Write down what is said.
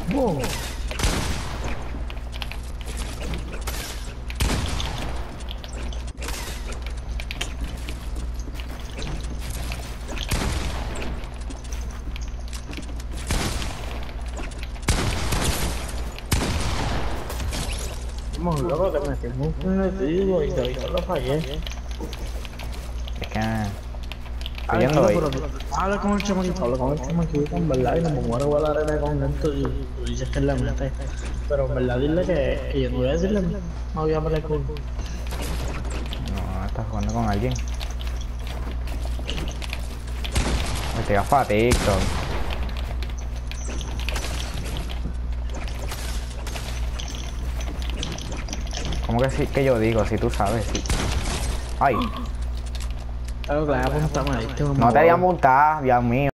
Wow. Vamos, loco, te metimos un metido y todavía lo fallé. Es que... Estoy yendo hoy. Habla con el chamaquito, habla con el chamaquito, en verdad, y no me muero a la arena con él, tú dices que es la mente. Pero en verdad, dile que yo no voy a decirle, no voy a pelear con. No, estás jugando con alguien. Estoy gafado a TikTok. ¿Cómo que sí que yo digo? Si tú sabes, sí. Ay, Claro, que la apuntamos ahí, no te voy a montar, Dios mío.